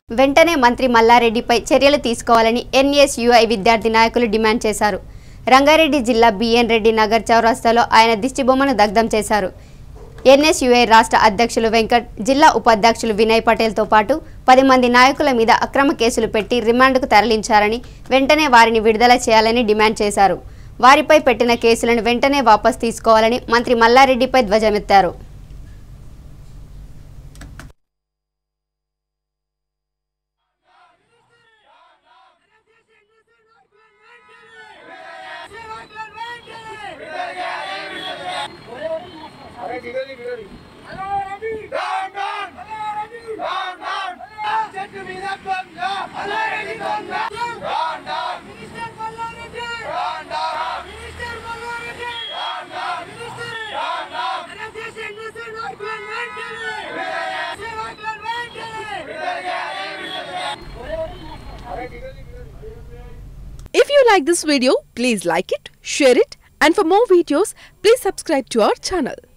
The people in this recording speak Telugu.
వెంటనే మంత్రి మల్లారెడ్డిపై చర్యలు తీసుకోవాలని ఎన్ఎస్యుఐ విద్యార్థి నాయకులు డిమాండ్ చేశారు. రంగారెడ్డి జిల్లా బిఎన్ రెడ్డి నగర్ చౌరస్తాలో ఆయన దిష్టిబొమ్మను దగ్ధం చేశారు. ఎన్ఎస్యుఐ రాష్ట్ర అధ్యక్షులు వెంకట్, జిల్లా ఉపాధ్యక్షులు వినయ్ పటేల్తో పాటు 10 మంది నాయకుల మీద అక్రమ కేసులు పెట్టి రిమాండ్కు తరలించారని, వెంటనే వారిని విడుదల చేయాలని డిమాండ్ చేశారు. వారిపై పెట్టిన కేసులను వెంటనే వాపస్ తీసుకోవాలని మంత్రి మల్లారెడ్డిపై ధ్వజమెత్తారు. If you like this video, please like it, share it, and for more videos, please subscribe to our channel.